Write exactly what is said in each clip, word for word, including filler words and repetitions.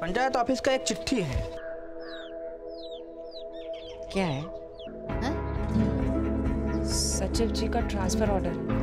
Panchayat office का एक चिट्ठी है। क्या है? हाँ? सचिव जी का ट्रांसफर ऑर्डर।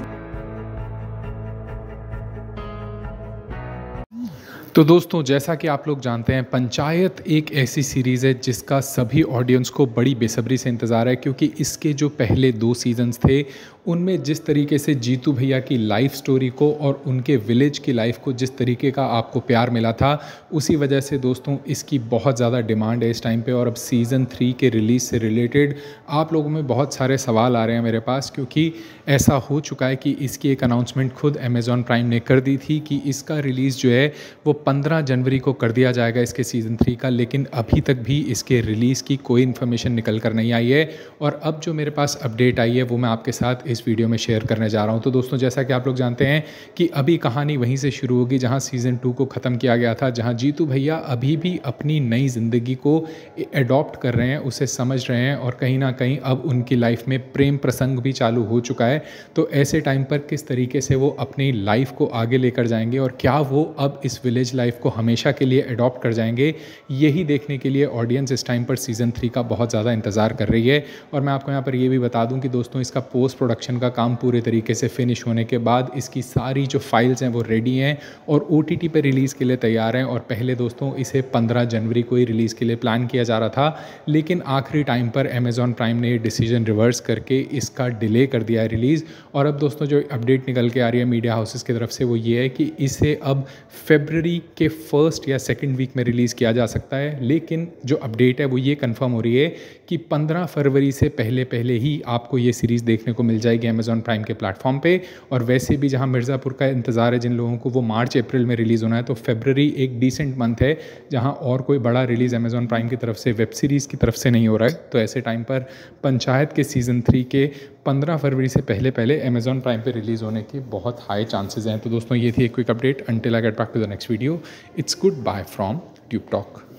तो दोस्तों, जैसा कि आप लोग जानते हैं, पंचायत एक ऐसी सीरीज़ है जिसका सभी ऑडियंस को बड़ी बेसब्री से इंतज़ार है, क्योंकि इसके जो पहले दो सीजन्स थे उनमें जिस तरीके से जीतू भैया की लाइफ स्टोरी को और उनके विलेज की लाइफ को जिस तरीके का आपको प्यार मिला था, उसी वजह से दोस्तों इसकी बहुत ज़्यादा डिमांड है इस टाइम पे। और अब सीज़न थ्री के रिलीज़ से रिलेटेड आप लोगों में बहुत सारे सवाल आ रहे हैं मेरे पास, क्योंकि ऐसा हो चुका है कि इसकी एक अनाउंसमेंट खुद अमेज़ॉन प्राइम ने कर दी थी कि इसका रिलीज़ जो है वो पंद्रह जनवरी को कर दिया जाएगा इसके सीज़न थ्री का, लेकिन अभी तक भी इसके रिलीज़ की कोई इन्फॉर्मेशन निकल कर नहीं आई है। और अब जो मेरे पास अपडेट आई है वो मैं आपके साथ इस वीडियो में शेयर करने जा रहा हूं। तो दोस्तों, जैसा कि आप लोग जानते हैं कि अभी कहानी वहीं से शुरू होगी जहां सीज़न टू को ख़त्म किया गया था, जहां जीतू भैया अभी भी अपनी नई ज़िंदगी को एडॉप्ट कर रहे हैं, उसे समझ रहे हैं, और कहीं ना कहीं अब उनकी लाइफ में प्रेम प्रसंग भी चालू हो चुका है। तो ऐसे टाइम पर किस तरीके से वो अपनी लाइफ को आगे लेकर जाएंगे और क्या वो अब इस विलेज लाइफ को हमेशा के लिए अडॉप्ट कर जाएंगे, यही देखने के लिए ऑडियंस इस टाइम पर सीज़न थ्री का बहुत ज़्यादा इंतज़ार कर रही है। और मैं आपको यहाँ पर ये भी बता दूँ कि दोस्तों, इसका पोस्ट प्रोडक्शन का काम पूरे तरीके से फिनिश होने के बाद इसकी सारी जो फाइल्स हैं वो रेडी हैं और ओ टी टी पे रिलीज़ के लिए तैयार हैं। और पहले दोस्तों इसे पंद्रह जनवरी को ही रिलीज़ के लिए प्लान किया जा रहा था, लेकिन आखिरी टाइम पर अमेज़ॉन प्राइम ने ये डिसीजन रिवर्स करके इसका डिले कर दिया है रिलीज़। और अब दोस्तों जो अपडेट निकल के आ रही है मीडिया हाउसेस की तरफ से वो ये है कि इसे अब फरवरी के फर्स्ट या सेकेंड वीक में रिलीज़ किया जा सकता है। लेकिन जो अपडेट है वो ये कंफर्म हो रही है कि पंद्रह फरवरी से पहले पहले ही आपको ये सीरीज़ देखने को मिल जाएगी अमेज़ॉन प्राइम के प्लेटफॉर्म पे। और वैसे भी जहां मिर्ज़ापुर का इंतज़ार है जिन लोगों को, वो मार्च अप्रैल में रिलीज़ होना है, तो फरवरी एक डिसेंट मंथ है जहां और कोई बड़ा रिलीज़ अमेज़ॉन प्राइम की तरफ से वेब सीरीज़ की तरफ से नहीं हो रहा है। तो ऐसे टाइम पर पंचायत के सीज़न थ्री के पंद्रह फरवरी से पहले पहले अमेज़ॉन प्राइम पे रिलीज़ होने के बहुत हाई चांसेस हैं। तो दोस्तों, ये थी एक quick update. Until I get back to the next video, it's good bye from Tube talk.